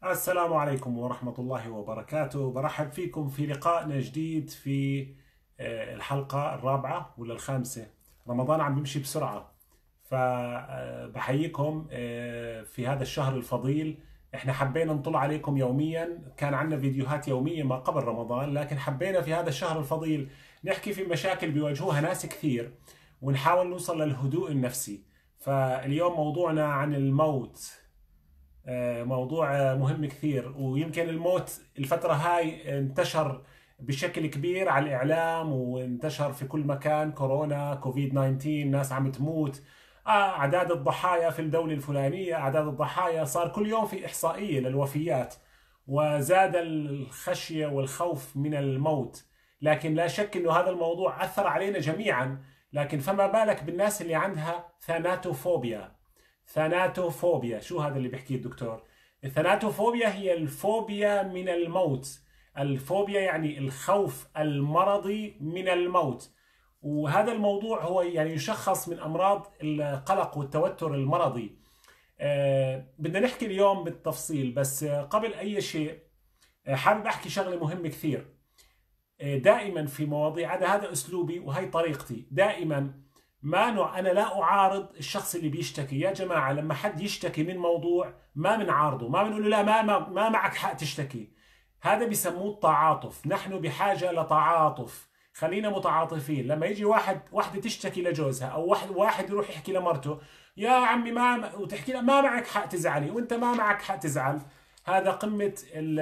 السلام عليكم ورحمة الله وبركاته. برحب فيكم في لقائنا جديد في الحلقة الرابعة ولا الخامسة. رمضان عم بيمشي بسرعة، فبحييكم في هذا الشهر الفضيل. احنا حبينا نطلع عليكم يوميا، كان عندنا فيديوهات يومية ما قبل رمضان، لكن حبينا في هذا الشهر الفضيل نحكي في مشاكل بيواجهوها ناس كثير ونحاول نوصل للهدوء النفسي. فاليوم موضوعنا عن الموت، موضوع مهم كثير. ويمكن الموت الفترة هاي انتشر بشكل كبير على الإعلام وانتشر في كل مكان. كورونا، كوفيد 19، ناس عم تموت. أعداد الضحايا في الدولة الفلانية، أعداد الضحايا صار كل يوم في إحصائية للوفيات، وزاد الخشية والخوف من الموت. لكن لا شك أنه هذا الموضوع أثر علينا جميعا، لكن فما بالك بالناس اللي عندها ثاناتوفوبيا. ثاناتوفوبيا، شو هذا اللي بيحكيه الدكتور؟ الثاناتوفوبيا هي الفوبيا من الموت. الفوبيا يعني الخوف المرضي من الموت. وهذا الموضوع هو يعني يشخص من أمراض القلق والتوتر المرضي. بدنا نحكي اليوم بالتفصيل، بس قبل أي شيء حابب أحكي شغلة مهمة كثير. دائما في مواضيع، هذا أسلوبي وهي طريقتي دائما. ما نوع أنا لا أعارض الشخص اللي بيشتكي. يا جماعة، لما حد يشتكي من موضوع ما بنعارضه، ما بنقول له لا، ما معك حق تشتكي. هذا بيسموه التعاطف. نحن بحاجة لتعاطف، خلينا متعاطفين. لما يجي واحدة تشتكي لجوزها، أو واحد يروح يحكي لمرته يا عمي ما، وتحكي له ما معك حق تزعلي، وانت ما معك حق تزعل. هذا قمة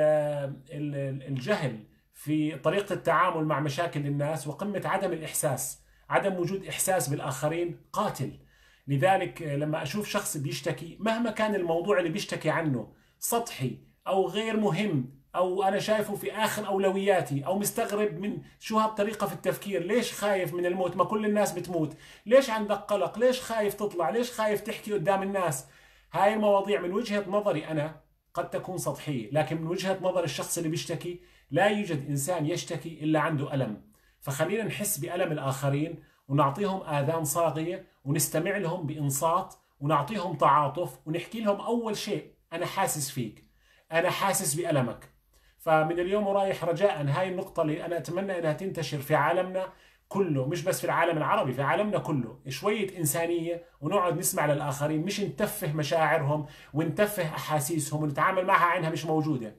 الجهل في طريقة التعامل مع مشاكل الناس، وقمة عدم الإحساس. عدم وجود إحساس بالآخرين قاتل. لذلك لما أشوف شخص بيشتكي، مهما كان الموضوع اللي بيشتكي عنه سطحي أو غير مهم، أو أنا شايفه في آخر أولوياتي، أو مستغرب من شو هالطريقة في التفكير. ليش خايف من الموت؟ ما كل الناس بتموت. ليش عندك قلق؟ ليش خايف تطلع؟ ليش خايف تحكي قدام الناس؟ هاي المواضيع من وجهة نظري أنا قد تكون سطحية، لكن من وجهة نظر الشخص اللي بيشتكي، لا يوجد إنسان يشتكي إلا عنده ألم. فخلينا نحس بألم الآخرين، ونعطيهم آذان صاغية، ونستمع لهم بإنصات، ونعطيهم تعاطف، ونحكي لهم أول شيء أنا حاسس فيك، أنا حاسس بألمك. فمن اليوم ورايح رجاء، هاي النقطة اللي أنا أتمنى أنها تنتشر في عالمنا كله، مش بس في العالم العربي، في عالمنا كله. شوية إنسانية، ونقعد نسمع للآخرين، مش نتفه مشاعرهم ونتفه أحاسيسهم ونتعامل معها عينها مش موجودة.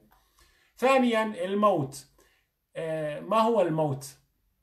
ثانيا، الموت. ما هو الموت؟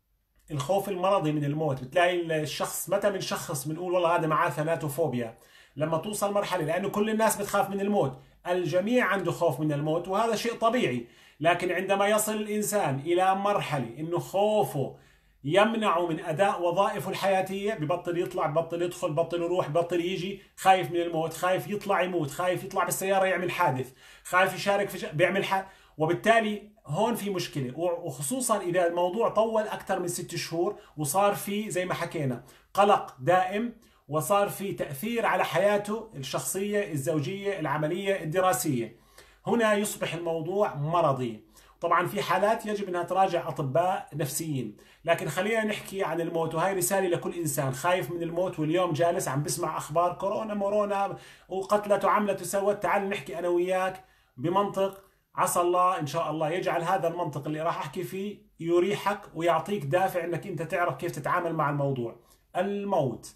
الخوف المرضي من الموت. بتلاقي الشخص متى بنشخص بنقول والله هذا معاه ثاناتوفوبيا؟ لما توصل مرحلة، لأنه كل الناس بتخاف من الموت، الجميع عنده خوف من الموت، وهذا شيء طبيعي. لكن عندما يصل الإنسان إلى مرحلة إنه خوفه يمنعه من أداء وظائفه الحياتية، ببطل يطلع، ببطل يدخل، ببطل يروح، ببطل يجي، خايف من الموت، خايف يطلع يموت، خايف يطلع بالسيارة يعمل حادث، خايف يشارك في بيعمل وبالتالي هون في مشكلة. وخصوصا إذا الموضوع طول أكثر من 6 شهور، وصار في زي ما حكينا قلق دائم، وصار في تأثير على حياته الشخصية، الزوجية، العملية، الدراسية، هنا يصبح الموضوع مرضي. طبعا في حالات يجب أنها تراجع أطباء نفسيين. لكن خلينا نحكي عن الموت، وهي رسالة لكل إنسان خايف من الموت، واليوم جالس عم بسمع أخبار كورونا مورونا وقتلت وعملت وسوت. تعال نحكي أنا وياك بمنطق. عسى الله إن شاء الله يجعل هذا المنطق اللي راح أحكي فيه يريحك ويعطيك دافع أنك أنت تعرف كيف تتعامل مع الموضوع. الموت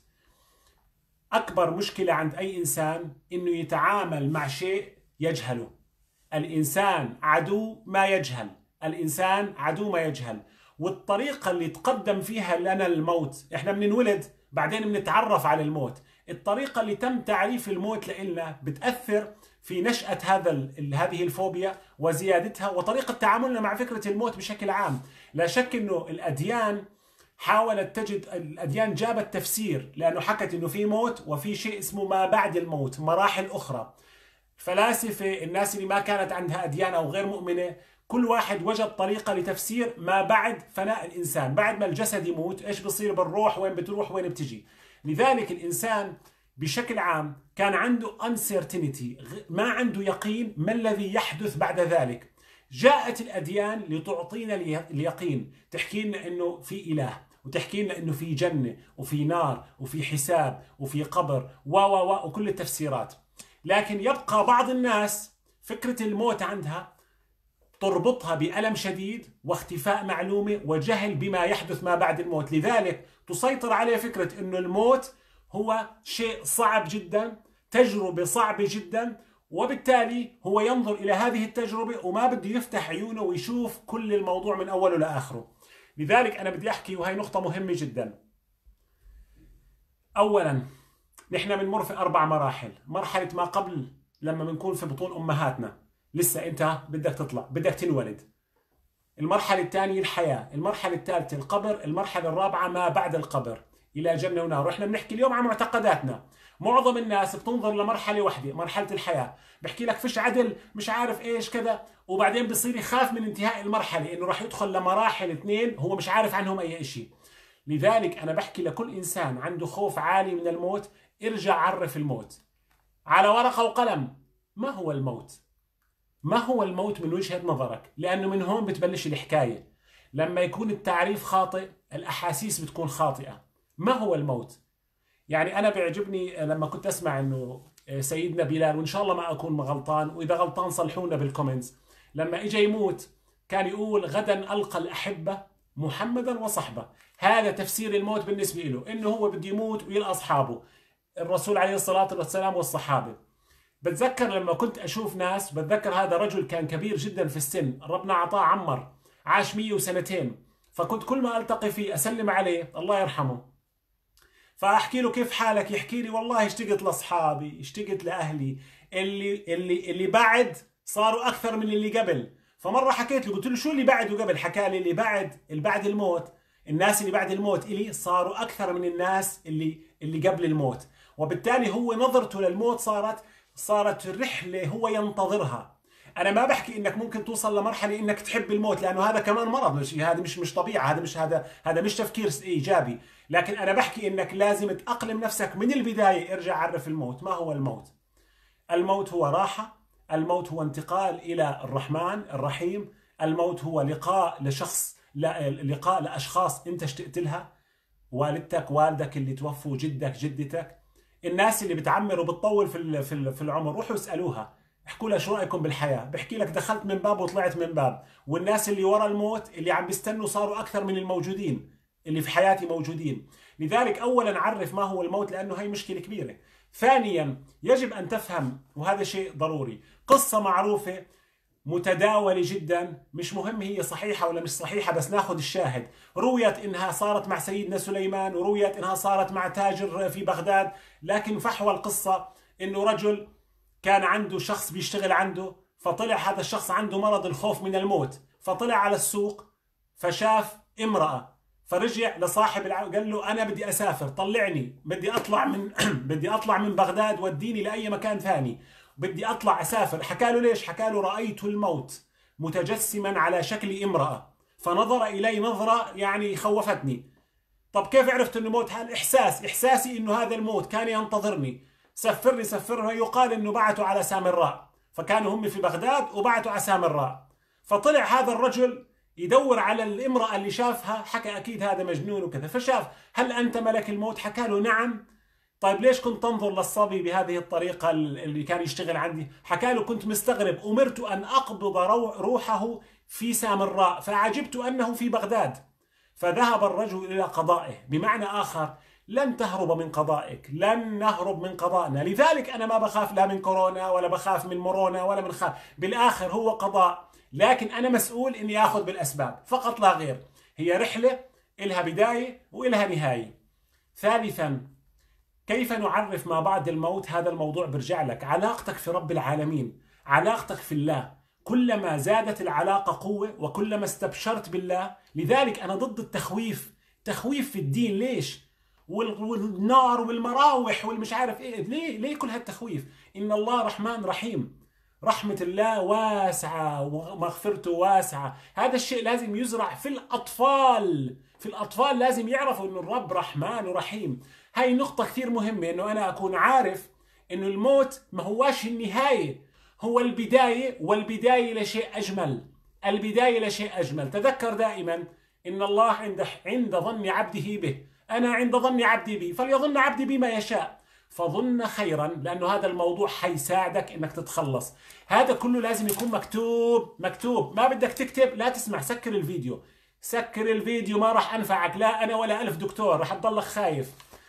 أكبر مشكلة عند أي إنسان إنه يتعامل مع شيء يجهله. الإنسان عدو ما يجهل. الإنسان عدو ما يجهل. والطريقة اللي تقدم فيها لنا الموت، إحنا بننولد بعدين بنتعرف على الموت. الطريقة اللي تم تعريف الموت لنا بتأثر في نشأة هذه الفوبيا وزيادتها، وطريقة تعاملنا مع فكرة الموت بشكل عام. لا شك إنه الأديان حاولت تجد، الأديان جابت تفسير، لأنه حكت إنه في موت وفي شيء اسمه ما بعد الموت، مراحل أخرى. فلاسفة، الناس اللي ما كانت عندها أديان أو غير مؤمنة، كل واحد وجد طريقة لتفسير ما بعد فناء الإنسان. بعد ما الجسد يموت إيش بصير بالروح؟ وين بتروح؟ وين بتجي؟ لذلك الإنسان بشكل عام كان عنده uncertainty، ما عنده يقين ما الذي يحدث بعد ذلك. جاءت الأديان لتعطينا اليقين، تحكي لنا إنه في إله، وتحكي لنا إنه في جنة وفي نار وفي حساب وفي قبر وكل التفسيرات. لكن يبقى بعض الناس فكرة الموت عندها تربطها بألم شديد واختفاء معلومة وجهل بما يحدث ما بعد الموت، لذلك تسيطر عليه فكرة أنه الموت هو شيء صعب جدا، تجربة صعبة جدا، وبالتالي هو ينظر إلى هذه التجربة وما بده يفتح عيونه ويشوف كل الموضوع من أوله لآخره. لذلك أنا بدي أحكي، وهي نقطة مهمة جدا. أولا نحن بنمر في 4 مراحل. مرحلة ما قبل لما بنكون في بطون أمهاتنا، لسه أنت بدك تطلع، بدك تنولد. المرحلة الثانية الحياة، المرحلة الثالثة القبر، المرحلة الرابعة ما بعد القبر إلى جنة ونار. وإحنا بنحكي اليوم عن معتقداتنا. معظم الناس بتنظر لمرحلة واحدة، مرحلة الحياة، بحكي لك فيش عدل، مش عارف إيش كذا، وبعدين بصير يخاف من انتهاء المرحلة إنه راح يدخل لمراحل 2 هو مش عارف عنهم أي شيء. لذلك أنا بحكي لكل إنسان عنده خوف عالي من الموت، ارجع عرف الموت على ورقة وقلم. ما هو الموت؟ ما هو الموت من وجهة نظرك؟ لأنه من هون بتبلش الحكاية. لما يكون التعريف خاطئ الأحاسيس بتكون خاطئة. ما هو الموت؟ يعني أنا بيعجبني لما كنت أسمع أنه سيدنا بلال، وإن شاء الله ما أكون غلطان، وإذا غلطان صلحونا بالكومنتس، لما إجا يموت كان يقول غدا ألقى الأحبة محمدا وصحبه. هذا تفسير الموت بالنسبة له، إنه هو بده يموت ويلقى أصحابه الرسول عليه الصلاة والسلام والصحابة. بتذكر لما كنت أشوف ناس، بتذكر هذا رجل كان كبير جدا في السن، ربنا عطاه عمر، عاش 102، فكنت كل ما ألتقي فيه أسلم عليه الله يرحمه، فأحكي له كيف حالك، يحكي لي والله اشتقت لأصحابي، اشتقت لأهلي، اللي بعد صاروا أكثر من اللي قبل. فمرة حكيت له، قلت له شو اللي بعد وقبل؟ حكى لي اللي بعد الموت، الناس اللي بعد الموت إلي صاروا أكثر من الناس اللي قبل الموت. وبالتالي هو نظرته للموت صارت رحلة هو ينتظرها. أنا ما بحكي إنك ممكن توصل لمرحلة إنك تحب الموت، لأنه هذا كمان مرض، هذا مش طبيعة، هذا مش تفكير إيجابي. لكن أنا بحكي إنك لازم تأقلم نفسك من البداية. ارجع عرف الموت. ما هو الموت؟ الموت هو راحة، الموت هو انتقال إلى الرحمن الرحيم، الموت هو لقاء لشخص، لقاء لأشخاص أنت اشتقت لها، والدتك، والدك اللي توفوا، جدك، جدتك. الناس اللي بتعمر وبتطول في العمر، روحوا اسألوها، احكوا لها شو رأيكم بالحياة، بحكي لك دخلت من باب وطلعت من باب. والناس اللي ورا الموت اللي عم بيستنوا صاروا أكثر من الموجودين اللي في حياتي موجودين. لذلك أولا عرف ما هو الموت، لأنه هي مشكلة كبيرة. ثانيا يجب أن تفهم، وهذا شيء ضروري، قصة معروفة متداولة جدا، مش مهم هي صحيحة ولا مش صحيحة، بس ناخذ الشاهد. رويت إنها صارت مع سيدنا سليمان، ورويت إنها صارت مع تاجر في بغداد، لكن فحوى القصة إنه رجل كان عنده شخص بيشتغل عنده، فطلع هذا الشخص عنده مرض الخوف من الموت، فطلع على السوق فشاف امرأة، فرجع لصاحب قال له أنا بدي أسافر، طلعني، بدي أطلع من بدي أطلع من بغداد، وديني لأي مكان ثاني، بدي أطلع أسافر. حكى له ليش؟ حكى له رأيت الموت متجسما على شكل امرأة، فنظر إلي نظرة يعني خوفتني. طب كيف عرفت أنه موت؟ إحساسي أنه هذا الموت كان ينتظرني. سفرني. يقال أنه بعثوا على سامراء، فكانوا هم في بغداد وبعثوا على سامراء، فطلع هذا الرجل يدور على الامرأة اللي شافها، حكى أكيد هذا مجنون وكذا، فشاف هل أنت ملك الموت؟ حكى له نعم. طيب ليش كنت تنظر للصبي بهذه الطريقة اللي كان يشتغل عندي؟ حكى له كنت مستغرب، أمرت أن أقبض روحه في سامراء، فعجبت أنه في بغداد. فذهب الرجل إلى قضائه. بمعنى آخر، لن تهرب من قضائك، لن نهرب من قضائنا. لذلك أنا ما بخاف لا من كورونا ولا بخاف من مورونا ولا من بالآخر هو قضاء، لكن أنا مسؤول إني أخذ بالأسباب فقط لا غير. هي رحلة إلها بداية وإلها نهاية. ثالثا، كيف نعرف ما بعد الموت؟ هذا الموضوع برجع لك علاقتك في رب العالمين، علاقتك في الله. كلما زادت العلاقة قوة وكلما استبشرت بالله. لذلك أنا ضد التخويف، تخويف في الدين. ليش؟ والنار والمراوح والمش عارف إيه، ليه كل هالتخويف؟ إن الله رحمن رحيم، رحمة الله واسعة ومغفرته واسعة. هذا الشيء لازم يزرع في الأطفال، لازم يعرفوا إنه الرب رحمن ورحيم. هاي نقطة كثير مهمة، إنه أنا أكون عارف إنه الموت ما هواش النهاية، هو البداية، والبداية لشيء أجمل، البداية لشيء أجمل. تذكر دائما إن الله عند ظن عبده به، أنا عند ظن عبدي بي، فليظن عبدي بما يشاء. فظن خيرا، لأنه هذا الموضوع حيساعدك إنك تتخلص. هذا كله لازم يكون مكتوب مكتوب. ما بدك تكتب لا تسمع، سكر الفيديو، سكر الفيديو، ما راح أنفعك لا أنا ولا ألف دكتور، راح تضلك خايف.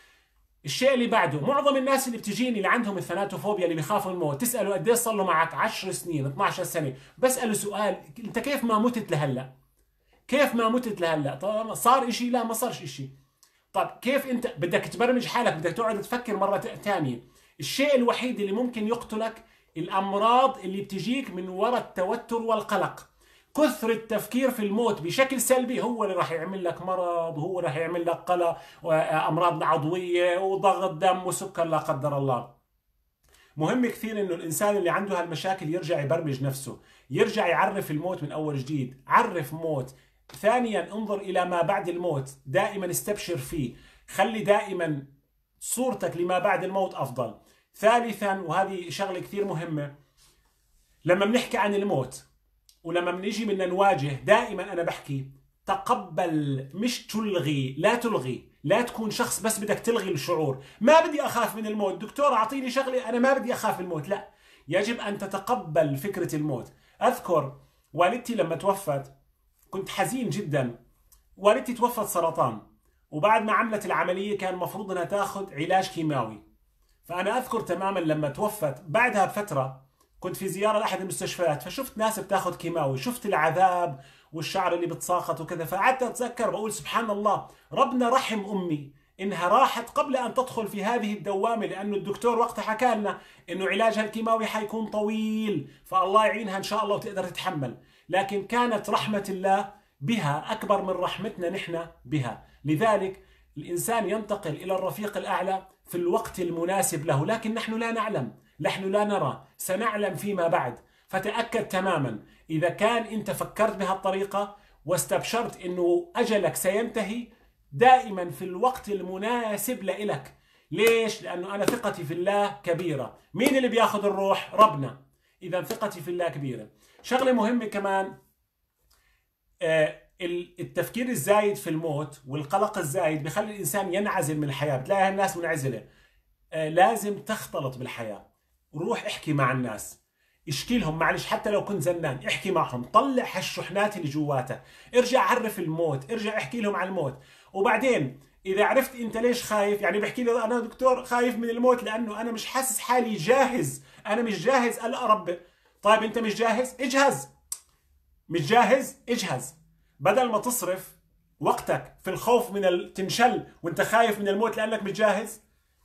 الشيء اللي بعده، معظم الناس اللي بتجيني اللي عندهم الثناتوفوبيا اللي بيخافوا من الموت، تسأله قد ايش صار له معك؟ 10 سنين 12 سنة، بسأله سؤال، انت كيف ما متت لهلا؟ كيف ما متت لهلا؟ طب صار اشي؟ لا ما صارش اشي. طب كيف انت بدك تبرمج حالك؟ بدك تقعد تفكر مرة ثانية. الشيء الوحيد اللي ممكن يقتلك الامراض اللي بتجيك من وراء التوتر والقلق. كثر التفكير في الموت بشكل سلبي هو اللي راح يعمل لك مرض، وهو راح يعمل لك قلق وامراض عضويه وضغط دم وسكر لا قدر الله. مهم كثير انه الانسان اللي عنده هالمشاكل يرجع يبرمج نفسه، يرجع يعرف الموت من اول جديد. عرف موت. ثانيا انظر الى ما بعد الموت، دائما استبشر فيه، خلي دائما صورتك لما بعد الموت افضل. ثالثا، وهذه شغله كثير مهمه، لما بنحكي عن الموت ولما بنيجي بدنا نواجه، دائما انا بحكي تقبل مش تلغي. لا تلغي، لا تكون شخص بس بدك تلغي الشعور. ما بدي اخاف من الموت، دكتور اعطيني شغله انا ما بدي اخاف من الموت. لا، يجب ان تتقبل فكره الموت. اذكر والدتي لما توفت كنت حزين جدا. والدتي توفت سرطان، وبعد ما عملت العمليه كان المفروض انها تاخذ علاج كيماوي. فانا اذكر تماما لما توفت بعدها بفتره كنت في زيارة لأحد المستشفيات، فشفت ناس بتاخذ كيماوي، شفت العذاب والشعر اللي بتساقط وكذا، فقعدت أتذكر بقول سبحان الله، ربنا رحم أمي إنها راحت قبل أن تدخل في هذه الدوامة، لأنه الدكتور وقتها حكى لنا إنه علاجها الكيماوي حيكون طويل، فالله يعينها إن شاء الله وتقدر تتحمل. لكن كانت رحمة الله بها أكبر من رحمتنا نحن بها. لذلك الإنسان ينتقل إلى الرفيق الأعلى في الوقت المناسب له، لكن نحن لا نعلم، نحن لا نرى، سنعلم فيما بعد. فتأكد تماما إذا كان أنت فكرت بهالطريقة واستبشرت أنه أجلك سينتهي، دائما في الوقت المناسب لإلك. ليش؟ لأنه أنا ثقتي في الله كبيرة. مين اللي بياخذ الروح؟ ربنا. إذا ثقتي في الله كبيرة. شغلة مهمة كمان، التفكير الزايد في الموت والقلق الزايد بيخلي الإنسان ينعزل من الحياة. بتلاقي الناس منعزلة. لازم تختلط بالحياة. روح احكي مع الناس، اشكي لهم، معلش حتى لو كنت زنان احكي معهم، طلع هالشحنات اللي جواتك، ارجع عرف الموت، ارجع احكي لهم عن الموت. وبعدين اذا عرفت انت ليش خايف، يعني بحكي له انا دكتور خايف من الموت لانه انا مش حاسس حالي جاهز، انا مش جاهز القى ربي. طيب انت مش جاهز، اجهز. مش جاهز، اجهز. بدل ما تصرف وقتك في الخوف من تنشل وانت خايف من الموت لانك مش جاهز،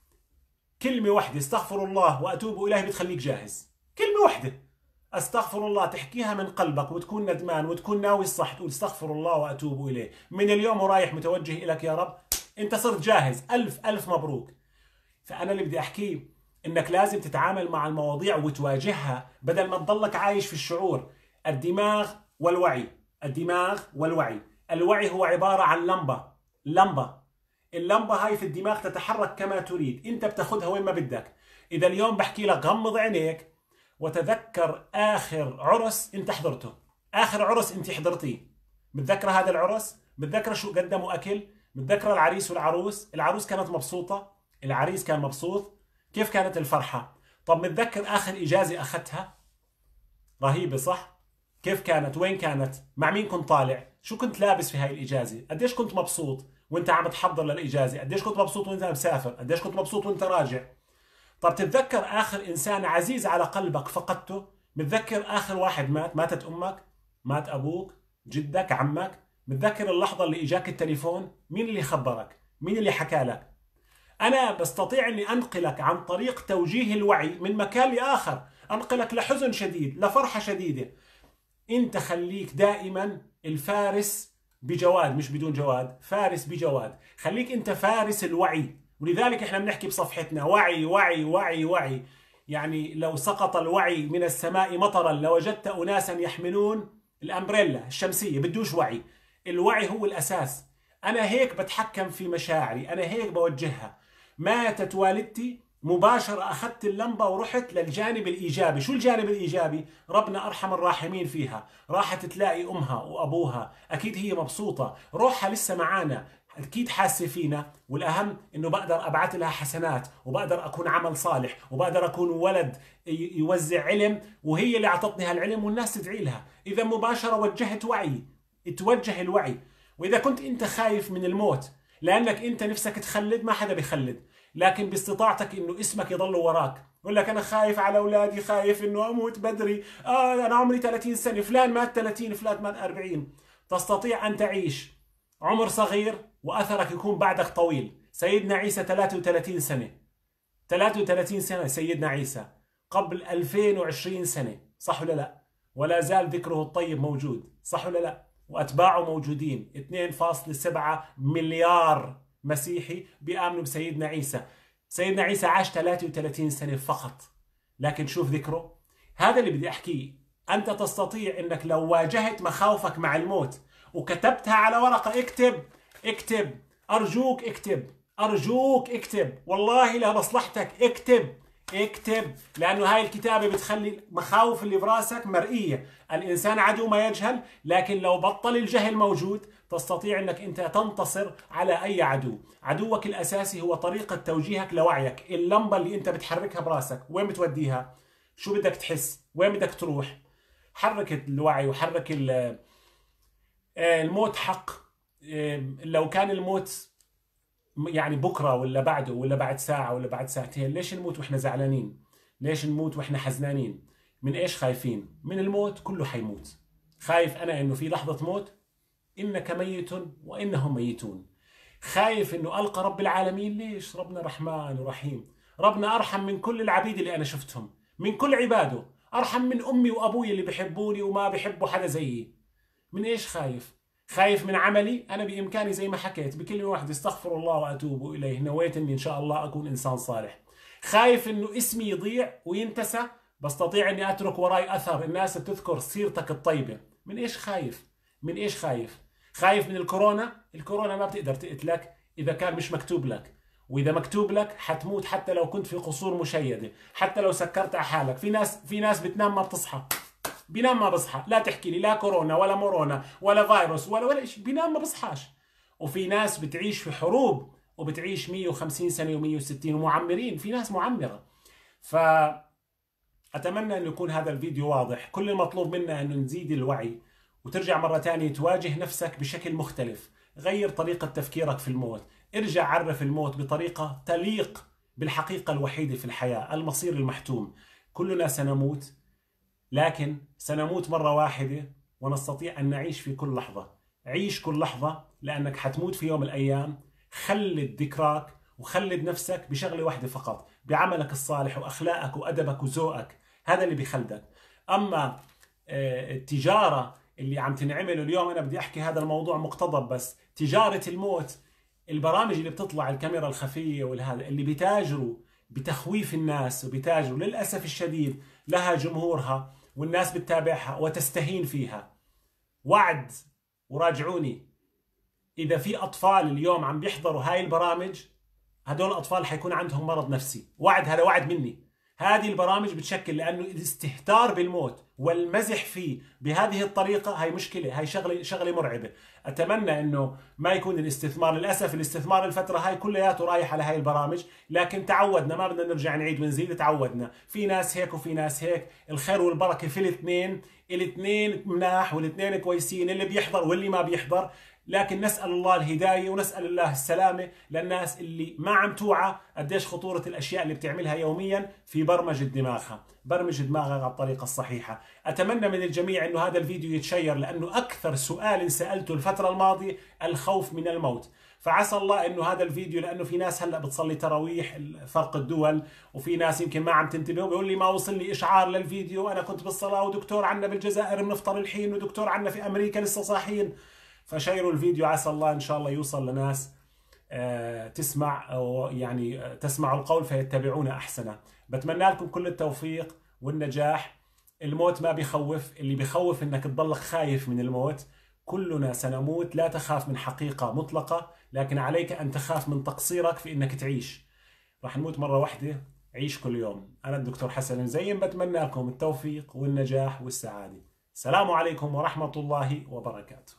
كلمة واحدة استغفر الله وأتوب إليه بتخليك جاهز. كلمة واحدة استغفر الله تحكيها من قلبك وتكون ندمان وتكون ناوي الصح، تقول استغفر الله وأتوب إليه من اليوم ورايح متوجه إليك يا رب، أنت صرت جاهز. ألف ألف مبروك. فأنا اللي بدي أحكيه إنك لازم تتعامل مع المواضيع وتواجهها بدل ما تضلك عايش في الشعور. الدماغ والوعي، الدماغ والوعي. الوعي هو عبارة عن لمبة. اللمبة هاي في الدماغ تتحرك كما تريد، انت بتاخدها وين ما بدك. اذا اليوم بحكي لك غمض عينيك وتذكر اخر عرس انت حضرته، اخر عرس انت حضرتيه، متذكره هذا العرس؟ متذكره شو قدموا اكل؟ متذكره العريس والعروس؟ العروس كانت مبسوطة، العريس كان مبسوط، كيف كانت الفرحة؟ طب متذكر اخر اجازة اخذتها؟ رهيبة صح؟ كيف كانت؟ وين كانت؟ مع مين كنت طالع؟ شو كنت لابس في هاي الاجازة؟ قديش كنت مبسوط وانت عم تحضر للاجازه؟ قديش كنت مبسوط وانت مسافر؟ قديش كنت مبسوط وانت راجع؟ طب تتذكر اخر انسان عزيز على قلبك فقدته؟ متذكر اخر واحد مات؟ ماتت امك؟ مات ابوك؟ جدك؟ عمك؟ متذكر اللحظه اللي اجاك التليفون؟ مين اللي خبرك؟ مين اللي حكى لك؟ انا بستطيع اني انقلك عن طريق توجيه الوعي من مكان لاخر، انقلك لحزن شديد، لفرحه شديده. انت خليك دائما الفارس بجواد، مش بدون جواد، فارس بجواد. خليك انت فارس الوعي. ولذلك احنا بنحكي بصفحتنا وعي وعي وعي وعي. يعني لو سقط الوعي من السماء مطرا لوجدت اناسا يحملون الامبريلا الشمسيه. بدوش وعي. الوعي هو الاساس. انا هيك بتحكم في مشاعري، انا هيك بوجهها. ماتت والدتي، مباشرة أخذت اللمبة ورحت للجانب الإيجابي. شو الجانب الإيجابي؟ ربنا أرحم الراحمين فيها، راحت تلاقي أمها وأبوها، أكيد هي مبسوطة، روحها لسه معانا، اكيد حاسه فينا، والاهم انه بقدر ابعث لها حسنات، وبقدر اكون عمل صالح، وبقدر اكون ولد يوزع علم، وهي اللي اعطتني هالعلم والناس تدعي لها. اذا مباشره وجهت وعي، توجه الوعي. واذا كنت انت خايف من الموت لانك انت نفسك تخلد، ما حدا بيخلد، لكن باستطاعتك انه اسمك يضل وراك. يقول لك انا خايف على اولادي، خايف انه اموت بدري، انا عمري 30 سنه، فلان مات 30، فلان مات 40. تستطيع ان تعيش عمر صغير واثرك يكون بعدك طويل. سيدنا عيسى 33 سنه، 33 سنه سيدنا عيسى قبل 2020 سنه، صح ولا لا؟ ولا زال ذكره الطيب موجود، صح ولا لا؟ واتباعه موجودين، 2.7 مليار مسيحي بيآمنوا بسيدنا عيسى. سيدنا عيسى عاش 33 سنة فقط، لكن شوف ذكره. هذا اللي بدي أحكيه. أنت تستطيع أنك لو واجهت مخاوفك مع الموت وكتبتها على ورقة، اكتب، أرجوك اكتب، أرجوك اكتب، والله لمصلحتك اكتب، لأنه هاي الكتابة بتخلي مخاوف اللي براسك مرئية. الإنسان عدو ما يجهل، لكن لو بطل الجهل موجود تستطيع أنك أنت تنتصر على أي عدو. عدوك الأساسي هو طريقة توجيهك لوعيك، اللمبة اللي أنت بتحركها براسك، وين بتوديها؟ شو بدك تحس؟ وين بدك تروح؟ حرك الوعي وحرك الموت حق. لو كان الموت يعني بكرة ولا بعده ولا بعد ساعة ولا بعد ساعتين، ليش نموت وإحنا زعلانين؟ ليش نموت وإحنا حزنانين؟ من إيش خايفين؟ من الموت، كله حيموت. خايف أنا إنه في لحظة موت، إنك ميت وإنهم ميتون. خايف إنه ألقى رب العالمين، ليش؟ ربنا رحمن ورحيم، ربنا أرحم من كل العبيد اللي أنا شفتهم، من كل عباده، أرحم من أمي وأبوي اللي بحبوني وما بحبوا حدا زيي. من إيش خايف؟ خايف من عملي؟ أنا بإمكاني زي ما حكيت بكلمة واحدة، استغفر الله وأتوب إليه، نويت إني إن شاء الله أكون إنسان صالح. خايف إنه اسمي يضيع وينتسى؟ بستطيع إني أترك وراي أثر، الناس بتذكر سيرتك الطيبة. من إيش خايف؟ من إيش خايف؟ خايف من الكورونا؟ الكورونا ما بتقدر تقتلك إذا كان مش مكتوب لك، وإذا مكتوب لك حتموت، حتى لو كنت في قصور مشيدة، حتى لو سكرت على حالك. في ناس بتنام ما بتصحى، بينام ما بصحى، لا تحكي لي لا كورونا ولا مورونا ولا فيروس ولا شيء، بينام ما بصحاش. وفي ناس بتعيش في حروب وبتعيش 150 سنة و160 ومعمرين، في ناس معمرة. فأتمنى أن يكون هذا الفيديو واضح. كل المطلوب منا أنه نزيد الوعي وترجع مرة تانية تواجه نفسك بشكل مختلف. غير طريقة تفكيرك في الموت، ارجع عرف الموت بطريقة تليق بالحقيقة الوحيدة في الحياة، المصير المحتوم. كلنا سنموت، لكن سنموت مرة واحدة ونستطيع أن نعيش في كل لحظة. عيش كل لحظة، لأنك حتموت في يوم من الأيام. خلد ذكراك وخلد نفسك بشغلة واحدة فقط، بعملك الصالح وأخلاقك وأدبك وذوقك، هذا اللي بيخلدك. أما التجارة اللي عم تنعمل اليوم، أنا بدي أحكي هذا الموضوع مقتضب، بس تجارة الموت، البرامج اللي بتطلع، الكاميرا الخفية والهذا اللي بيتاجروا بتخويف الناس، وبيتاجروا للأسف الشديد، لها جمهورها والناس بتتابعها وتستهين فيها. وعد، وراجعوني، إذا في أطفال اليوم عم بيحضروا هاي البرامج، هدول الأطفال حيكون عندهم مرض نفسي. وعد، هذا وعد مني. هذه البرامج بتشكل، لأنه الاستهتار بالموت والمزح فيه بهذه الطريقة هاي مشكلة، هاي شغلة مرعبة. أتمنى أنه ما يكون الاستثمار، للأسف الاستثمار الفترة هاي كلياته رايح على هاي البرامج، لكن تعودنا، ما بدنا نرجع نعيد ونزيد، تعودنا. في ناس هيك وفي ناس هيك، الخير والبركة في الاثنين مناح والاثنين كويسين، اللي بيحضر واللي ما بيحضر. لكن نسأل الله الهداية ونسأل الله السلامة للناس اللي ما عم توعى قديش خطورة الأشياء اللي بتعملها يوميا في برمجة دماغها. برمج دماغها على الطريقة الصحيحة. أتمنى من الجميع أنه هذا الفيديو يتشير، لأنه أكثر سؤال سألته الفترة الماضية الخوف من الموت. فعسى الله أنه هذا الفيديو، لأنه في ناس هلأ بتصلي تراويح فرق الدول، وفي ناس يمكن ما عم تنتبه وبيقول لي ما وصل لي إشعار للفيديو، أنا كنت بالصلاة ودكتور عنا بالجزائر بنفطر الحين ودكتور عنا في أمريكا لسه صاحيين. فشيروا الفيديو، عسى الله إن شاء الله يوصل لناس تسمع، أو يعني تسمع القول فيتبعون أحسنه. بتمنى لكم كل التوفيق والنجاح. الموت ما بيخوف، اللي بيخوف إنك تضلك خايف من الموت. كلنا سنموت، لا تخاف من حقيقة مطلقة، لكن عليك أن تخاف من تقصيرك في إنك تعيش. راح نموت مرة واحدة، عيش كل يوم. أنا الدكتور حسن المزين، بتمنى لكم التوفيق والنجاح والسعادة. السلام عليكم ورحمة الله وبركاته.